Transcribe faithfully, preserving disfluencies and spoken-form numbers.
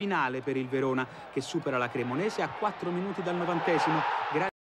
Finale per il Verona che supera la Cremonese a quattro minuti dal novantesimo.